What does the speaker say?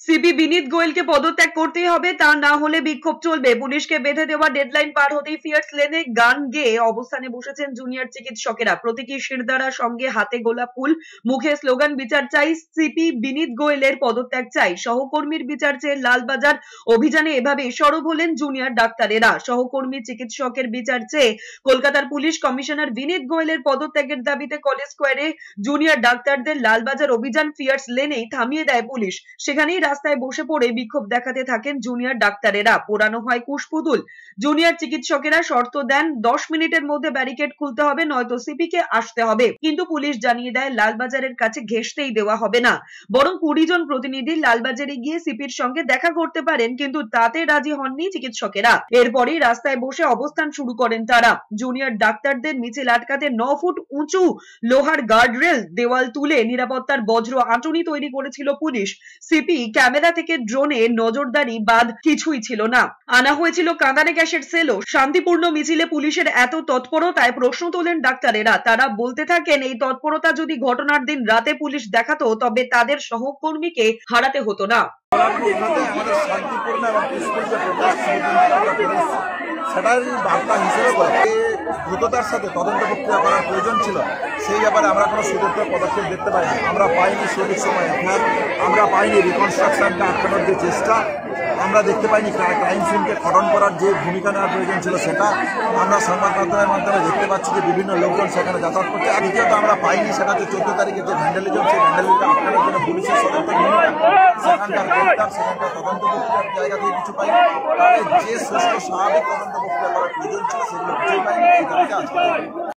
CP বিনীত গোয়েলকে পদত্যাগ করতেই হবে, তা না হলে বিক্ষোভ চলবে। পুলিশকে বেঁধে দেওয়া ডেডলাইন পার হতেই ফিয়ার্স লেনে গান গেয়ে অবস্থানে বসেছেন জুনিয়র চিকিৎসকেরা। প্রতীকী শিরদাঁড়া, সঙ্গে হাতে গোলাপ ফুল, মুখে স্লোগান বিচার চাই, সিপি বিনীত গোয়েলের পদত্যাগ চাই, সহকর্মীর বিচার চেয়ে লালবাজার অভিযানে এভাবে সরব হলেন জুনিয়র ডাক্তারেরা। সহকর্মী চিকিৎসকের বিচার চেয়ে কলকাতার পুলিশ কমিশনার বিনীত গোয়েলের পদত্যাগের দাবিতে কলেজ স্কোয়ারে জুনিয়র ডাক্তারদের লালবাজার অভিযান ফিয়ার্স লেনেই থামিয়ে দেয় পুলিশ। সেখানেই রাস্তায় বসে পড়ে বিক্ষোভ দেখাতে থাকেন জুনিয়র ডাক্তারেরা। পোড়ানো হয় কুশপুতুল। জুনিয়র চিকিৎসকেরা শর্ত দেন 10 মিনিটের মধ্যে ব্যারিকেড খুলতে হবে, নয়তো সিপি কে আসতে হবে। কিন্তু পুলিশ জানিয়ে দেয় লালবাজারের কাছে ঘেঁষতেই দেওয়া হবে না, বরং 20 জন প্রতিনিধি লালবাজারে গিয়ে সিপির সঙ্গে দেখা করতে পারেন, কিন্তু তাতে রাজি হননি চিকিৎসকেরা। এরপরই রাস্তায় বসে অবস্থান শুরু করেন তারা। জুনিয়র ডাক্তারদের মিছিল আটকাতে 9 ফুট উঁচু লোহার গার্ডরেল দেওয়াল তুলে নিরাপত্তার বজ্র আঁটুনি তৈরি করেছিল পুলিশ। সিপি ক্যামেরা থেকে ড্রোনে নজরদারি বাদ কিছুই ছিল না। আনা হয়েছিল কাঁদানে গ্যাসের সেলও। শান্তিপূর্ণ মিছিলে পুলিশের এত তৎপরতায় প্রশ্ন তোলেন ডাক্তারেরা। তারা বলতে থাকেন, এই তৎপরতা যদি ঘটনার দিন রাতে পুলিশ দেখাতো, তবে তাদের সহকর্মীকে হারাতে হতো না। সেটার বার্তা হিসেবে দ্রুততার সাথে তদন্ত প্রক্রিয়া করার প্রয়োজন ছিল, সেই ব্যাপারে আমরা কোনো সুদক্ষ পদক্ষেপ দেখতে পাইনি। আমরা পাইনি সঠিক সময় এফআইআর, আমরা পাইনি রিকনস্ট্রাকশনটা আটকানোর যে চেষ্টা, আমরা দেখতে পাইনি ক্রাইম সিনকে খনন করার যে ভূমিকা নেওয়ার প্রয়োজন ছিল সেটা। আমরা সংবাদ মাধ্যমের মাধ্যমে দেখতে পাচ্ছি যে বিভিন্ন লোকজন সেখানে যাতায়াত করছে। দ্বিতীয়ত আমরা পাইনি সেটা হচ্ছে 14 তারিখে যে ভ্যান্ডালিজম, সেই ভ্যান্ডালিজমটা আটকানোর জন্য পুলিশের সদস্য সেখানকার গ্রেপ্তার, সেখানকার তদন্ত প্রক্রিয়ার জায়গা থেকে কিছু পাইনি। যে সুষ্ঠু স্বাভাবিক তদন্ত প্রক্রিয়া করার প্রয়োজন ছিল সেগুলো কিছুই পাইনি। এই দাবিতে আজকে